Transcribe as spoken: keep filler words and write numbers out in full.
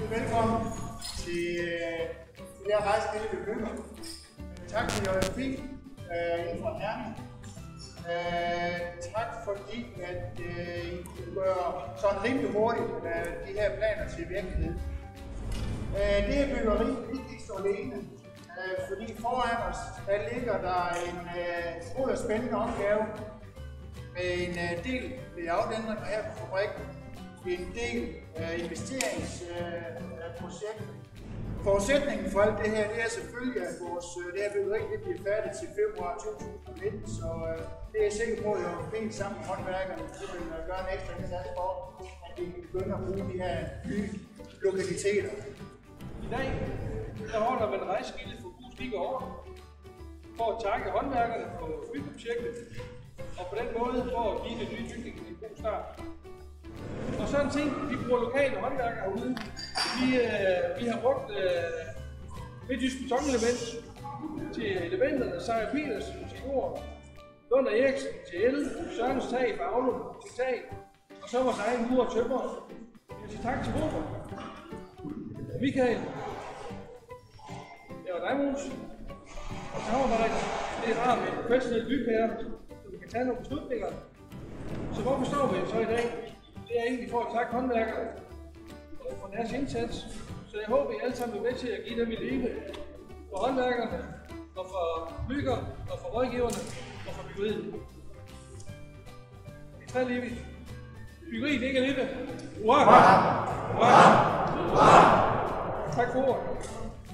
velkommen til øh, det her rejsespil, vi bygger. Tak til J F P øh, inden for Herning. Øh, tak fordi at øh, I gør sådan rimelig hurtigt øh, de her planer til virkelighed. Øh, det her byggeri vi ikke står alene, øh, fordi foran os der ligger der en øh, god og spændende opgave med en øh, del layout-ændringer her på fabrikken. En del øh, investeringsprojekt. Øh, Forudsætningen for alt det her, det er selvfølgelig, at vores øh, det her byggeri det bliver færdigt til februar to tusind og nitten, så øh, det er jeg sikker på, at jeg vil sammen med håndværkerne til at gøre en ekstra indsats for, at vi kan begynde at bruge de her nye lokaliteter. I dag der holder man rejsegildet for Busvik og År for at takke håndværkerne for byggeprojektet, og på den måde for at give det nye bygning en god start. Og sådan en ting, vi bruger lokale håndværkere herude. Vi, øh, vi har brugt øh, midtjysk betonelement til elementerne, Sejr Petersen til jord, Lund og Eriksen til el, Sørens Tag fra Aulum til tag, og så vores egen mur og tømmer. Jeg siger tak til Robert, Michael, det var dig, Mås, og samarbejde. Det er rart med en professionel bygherre, så vi kan tage nogle beslutninger. Så hvorfor står vi så i dag? Det er egentlig for at takke håndværkerne for deres indsats, så jeg håber, I alle sammen er med til at give dem i live for håndværkerne, og for bygger, og for rådgiverne, og for byggeriet. Det er tre live. Byggeriet ikke er live. Hurra! Hurra! Hurra! Tak for ordet.